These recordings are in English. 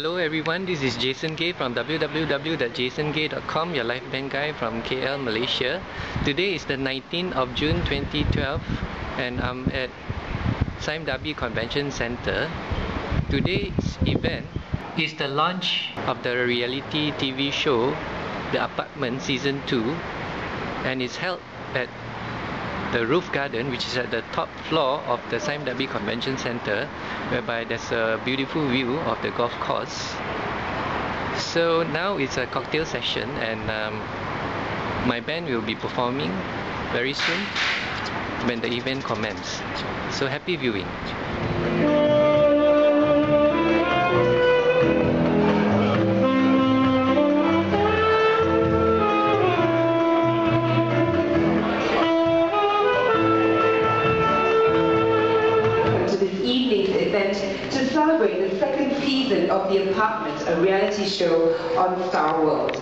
Hello everyone, this is Jason Geh from www.jasongeh.com, your live band guy from KL, Malaysia. Today is the 19th of June 2012 and I'm at Sime Darby Convention Centre. Today's event is the launch of the reality TV show The Apartment Season 2, and it's held at the roof garden, which is at the top floor of the Sime Darby Convention Centre, whereby there's a beautiful view of the golf course. So now it's a cocktail session, and my band will be performing very soon when the event commences. So happy viewing. To celebrate the second season of The Apartment, a reality show on Star World.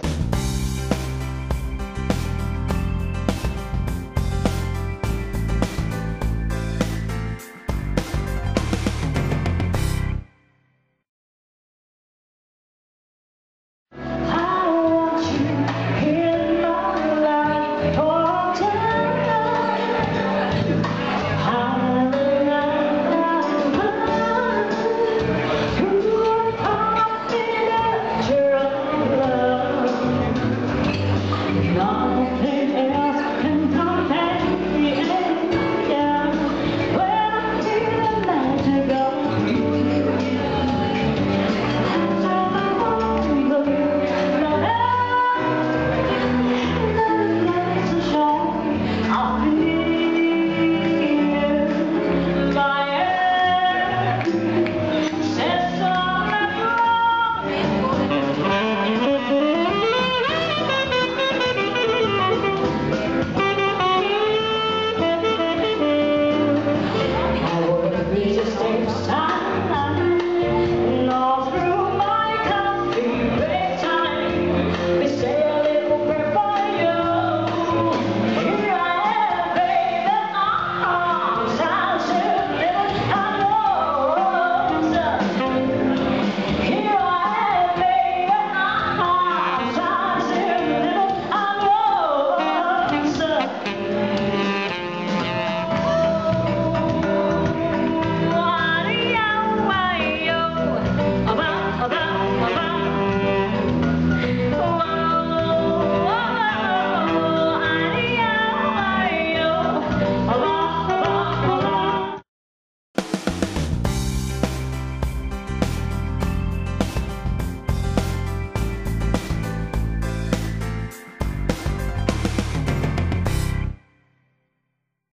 Just